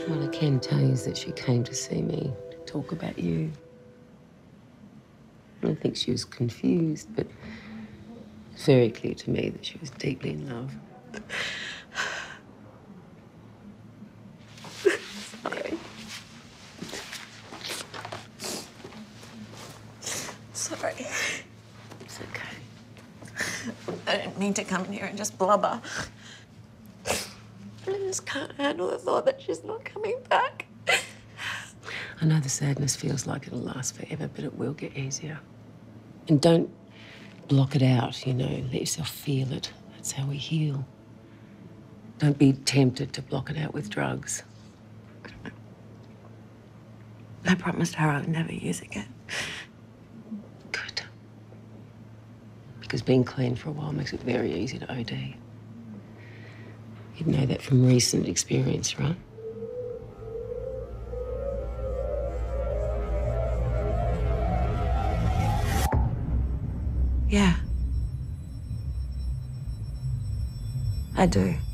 What I can tell you is that she came to see me to talk about you. I think she was confused, but it's very clear to me that she was deeply in love. Sorry. Sorry. It's okay. I didn't mean to come in here and just blubber. I just can't handle the thought that she's not coming back. I know the sadness feels like it'll last forever, but it will get easier. And don't block it out, you know. Let yourself feel it. That's how we heal. Don't be tempted to block it out with drugs. I promised her I would never use again. Good. Because being clean for a while makes it very easy to OD. You'd know that from recent experience, right? Yeah. I do.